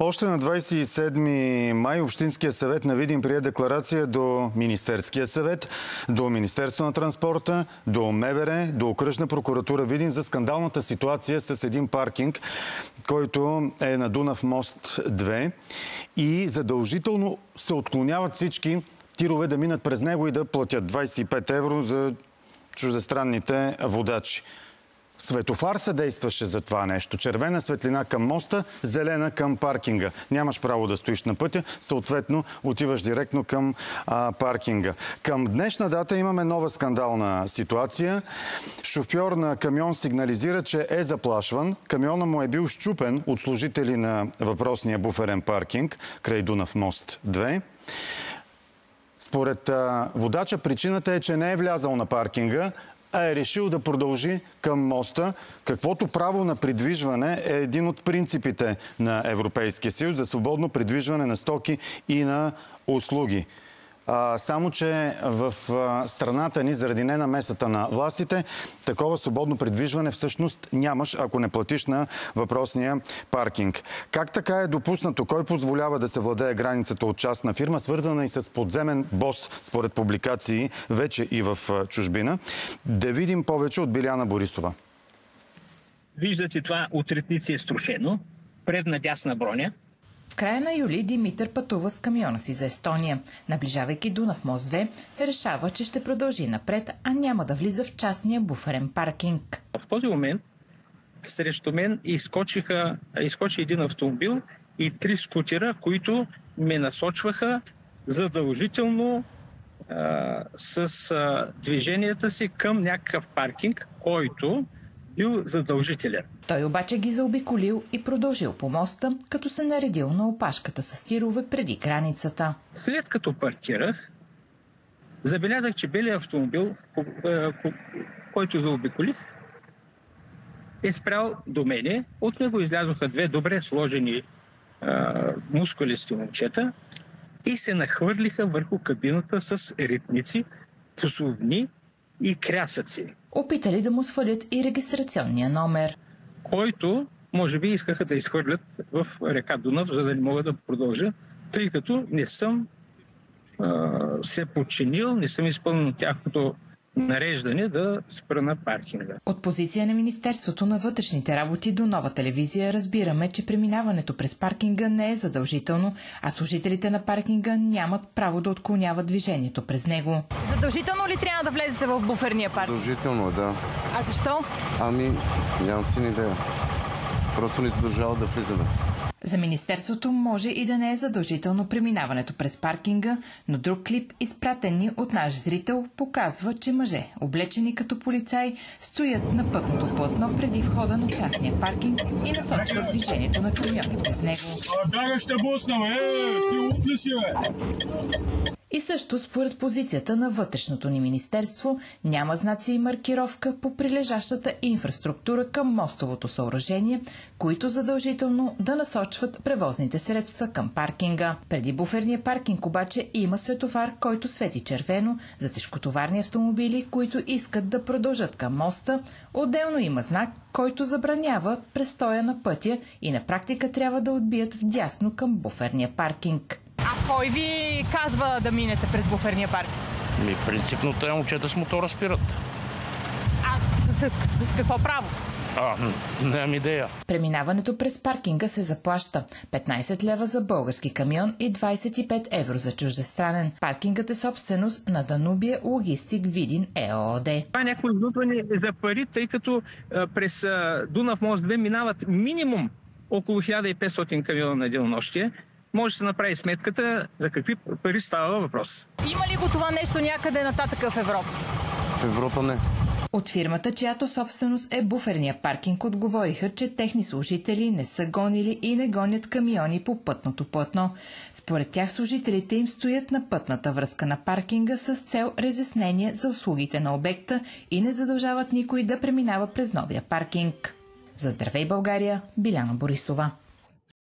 Още на 27 май Общинския съвет на Видин прие декларация до Министерския съвет, до Министерство на транспорта, до МВР, до Окръжна прокуратура Видин за скандалната ситуация с един паркинг, който е на Дунав мост 2 и задължително се отклоняват всички тирове да минат през него и да платят 25 евро за чуждестранните водачи. Светофар съдействаше за това нещо. Червена светлина към моста, зелена към паркинга. Нямаш право да стоиш на пътя, съответно отиваш директно към паркинга. Към днешна дата имаме нова скандална ситуация. Шофьор на камион сигнализира, че е заплашван. Камиона му е бил счупен от служители на въпросния буферен паркинг край Дунав мост 2. Според водача причината е, че не е влязал на паркинга, а е решил да продължи към моста. Каквото право на придвижване е един от принципите на Европейския съюз за свободно придвижване на стоки и на услуги. Само че в страната ни, заради ненамесата на властите, такова свободно придвижване всъщност нямаш, ако не платиш на въпросния паркинг. Как така е допуснато? Кой позволява да се владее границата от частна фирма, свързана и с подземен бос, според публикации, вече и в чужбина? Да видим повече от Биляна Борисова. Виждате, това от ретници е струшено, предна дясна броня. В края на юли Димитър пътува с камиона си за Естония. Наближавайки Дунав мост 2, решава, че ще продължи напред, а няма да влиза в частния буферен паркинг. В този момент срещу мен изкочи един автомобил и 3 скутера, които ме насочваха задължително с движенията си към някакъв паркинг, който бил задължителен. Той обаче ги заобиколил и продължил по моста, като се наредил на опашката с тирове преди границата. След като паркирах, забелязах, че белият автомобил, който заобиколих, е спрял до мене. От него излязоха 2 добре сложени мускулисти момчета и се нахвърлиха върху кабината с ритници, посувни и крясъци. Опитали да му свалят и регистрационния номер, който, може би, искаха да изхвърлят в река Дунав, за да не мога да продължа, тъй като не съм се подчинил, не съм изпълнил тяхното нареждане да спра на паркинга. От позиция на Министерството на вътрешните работи до Нова телевизия разбираме, че преминаването през паркинга не е задължително, а служителите на паркинга нямат право да отклоняват движението през него. Задължително ли трябва да влезете в буферния паркинг? Задължително, да. А защо? Нямам си идея. Просто ни задължава да влизаме. За Министерството може и да не е задължително преминаването през паркинга, но друг клип, изпратен ни от наш зрител, показва, че мъже, облечени като полицаи, стоят на пътното платно преди входа на частния паркинг и насочват движението на камион през него. Ще бусна, ти утли си, бе! И също според позицията на вътрешното ни министерство няма знаци и маркировка по прилежащата инфраструктура към мостовото съоръжение, които задължително да насочват превозните средства към паркинга. Преди буферния паркинг обаче има светофар, който свети червено за тежкотоварни автомобили, които искат да продължат към моста. Отделно има знак, който забранява престоя на пътя и на практика трябва да отбият вдясно към буферния паркинг. А кой ви казва да минете през буферния паркинг? Принципно те момчета с мотора спират. А с какво право? Нямам идея. Преминаването през паркинга се заплаща 15 лева за български камион и 25 евро за чуждестранен. Паркингът е собственост на Данубия Логистик Видин ЕООД. Това е някакво изнудване за пари, тъй като през Дунав мост 2 минават минимум около 1500 камиона на денонощие. Може да се направи сметката за какви пари става въпрос. Има ли го това нещо някъде нататък в Европа? В Европа не. От фирмата, чиято собственост е буферния паркинг, отговориха, че техни служители не са гонили и не гонят камиони по пътното платно. Според тях служителите им стоят на пътната връзка на паркинга с цел разяснение за услугите на обекта и не задължават никой да преминава през новия паркинг. За Здравей България, Биляна Борисова.